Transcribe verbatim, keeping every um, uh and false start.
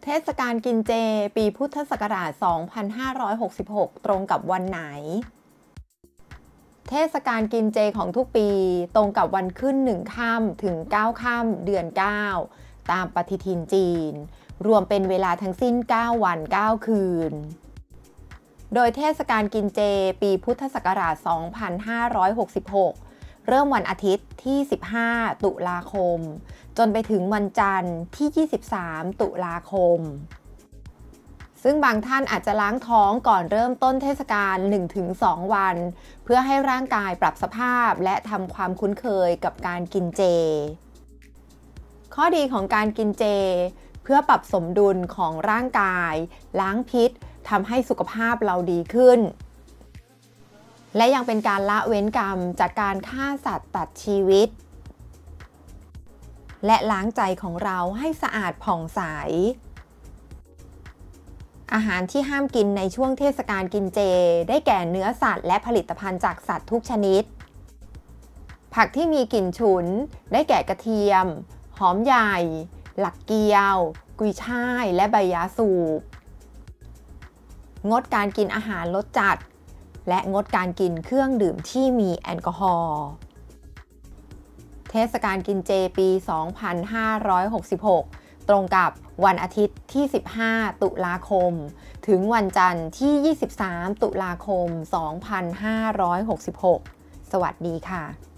เทศกาลกินเจปีพุทธศักราช สองพันห้าร้อยหกสิบหก ตรงกับวันไหน เทศกาลกินเจของทุกปีตรงกับวันขึ้นหนึ่งค่ำถึงเก้าค่ำเดือนเก้าตามปฏิทินจีนรวมเป็นเวลาทั้งสิ้นเก้าวันเก้าคืนโดยเทศกาลกินเจปีพุทธศักราช สองพันห้าร้อยหกสิบหก เริ่มวันอาทิตย์ที่ สิบห้า ตุลาคมจนไปถึงวันจันทร์ที่ ยี่สิบสาม ตุลาคมซึ่งบางท่านอาจจะล้างท้องก่อนเริ่มต้นเทศกาล หนึ่งถึงสอง วันเพื่อให้ร่างกายปรับสภาพและทำความคุ้นเคยกับการกินเจข้อดีของการกินเจเพื่อปรับสมดุลของร่างกายล้างพิษทำให้สุขภาพเราดีขึ้นและยังเป็นการละเว้นกรรมจากการฆ่าสัตว์ตัดชีวิตและล้างใจของเราให้สะอาดผ่องใสอาหารที่ห้ามกินในช่วงเทศกาลกินเจได้แก่เนื้อสัตว์และผลิตภัณฑ์จากสัตว์ทุกชนิดผักที่มีกลิ่นฉุนได้แก่กระเทียมหอมใหญ่หลักเกียว กุยช่ายและใบยาสูบงดการกินอาหารรสจัดและงดการกินเครื่องดื่มที่มีแอลกอฮอล์เทศกาลกินเจปี สองพันห้าร้อยหกสิบหก ตรงกับวันอาทิตย์ที่ สิบห้า ตุลาคมถึงวันจันทร์ที่ ยี่สิบสาม ตุลาคม สองพันห้าร้อยหกสิบหก สวัสดีค่ะ